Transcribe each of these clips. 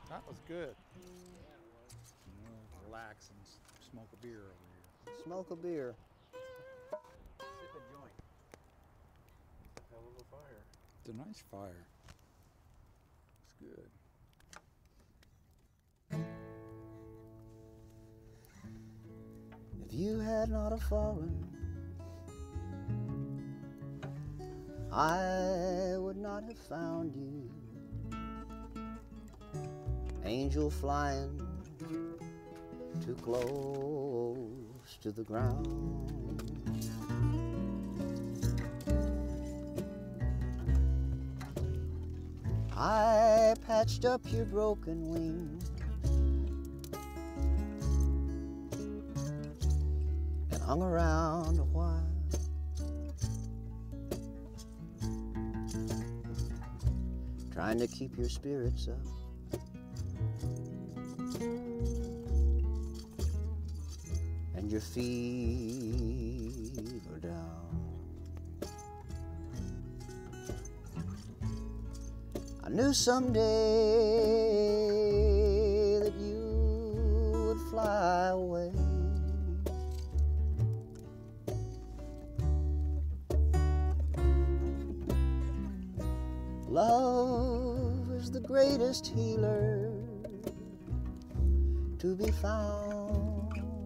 That was good. Relax and smoke a beer over here. Smoke a beer. Sip a joint. Hell of a fire. It's a nice fire. It's good. If you had not a fallen, I would not have found you. Angel flying too close to the ground. I patched up your broken wings and hung around a while. Trying to keep your spirits up and your fever down. I knew someday that you would fly away. Love is the greatest healer to be found.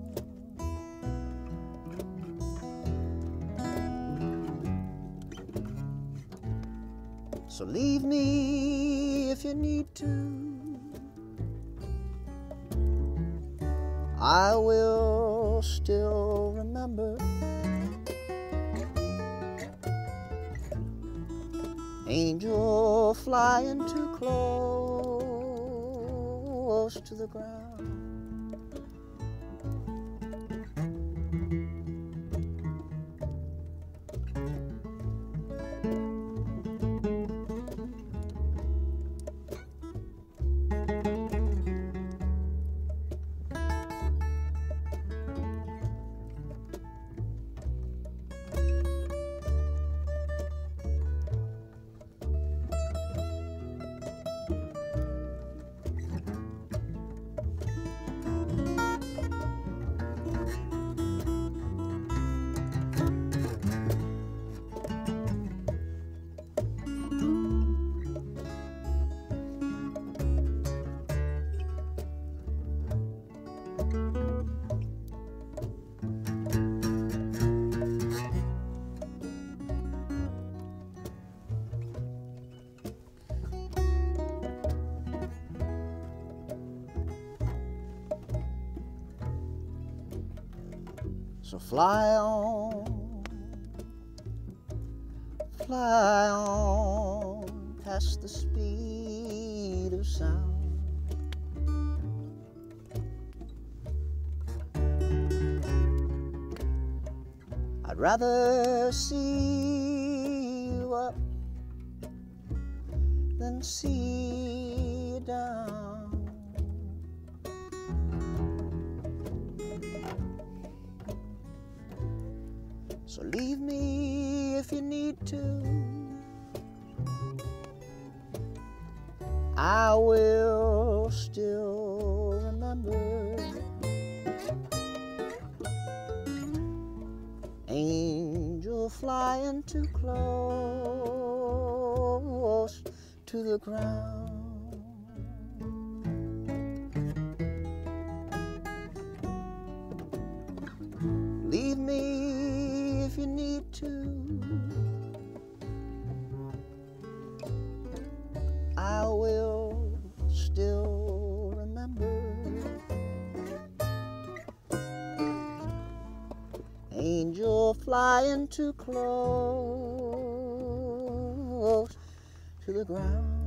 So leave me if you need to. I will still remember. Angel flying too close to the ground. So fly on past the speed of sound. I'd rather see you up than see you down. So leave me if you need to. I will still remember. Angel flying too close to the ground. Leave me if you need to. I will still remember. Angel flying too close to the ground.